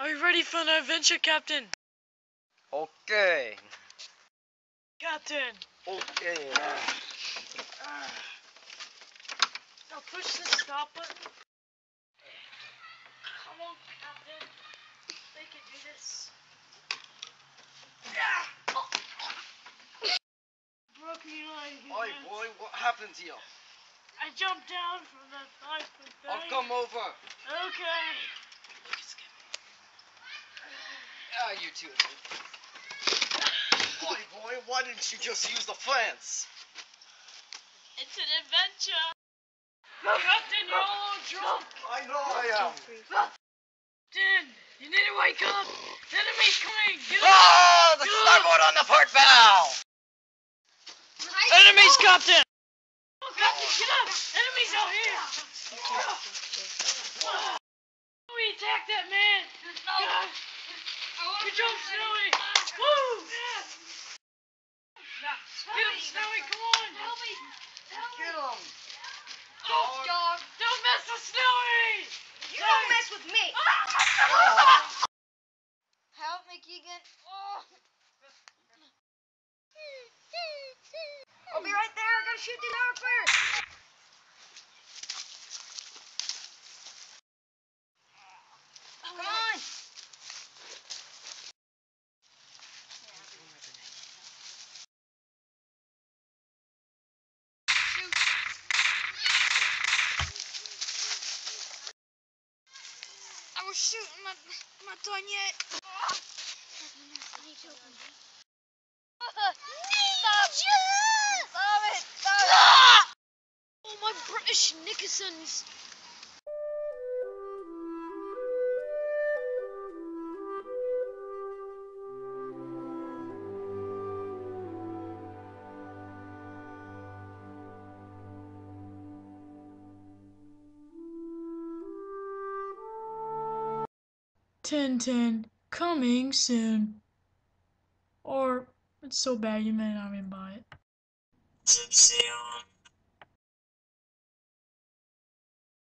Are you ready for an adventure, Captain? Okay. Captain! Okay. Now push the stop button. Come on, Captain. They can do this. Broke me leg. Oi, boy, what happened to you? I jumped down from the 5-foot thing. I'll come over. Okay. Ah, you two. Oi, boy, why didn't you just use the fence? It's an adventure. Captain, you're all drunk. I know I am. Captain, you need to wake up. The enemy's coming. Get up. Ah, the starboard on the port bow. Enemies, Captain. Oh, Captain, get up. Enemies out here. We attacked that man. Good job, Snowy. Woo. Get him, Snowy. Come on. Help me. Get him. Dog. Don't mess with Snowy. You don't mess with me. Oh. Help me, Keegan. I'll be right there. I gotta shoot the dog first. Come on. Shoot. I was shooting. I'm not done yet. Stop! Stop it! Stop it! Oh, my British Nickersons. Tintin, coming soon. Or it's so bad you may not even buy it.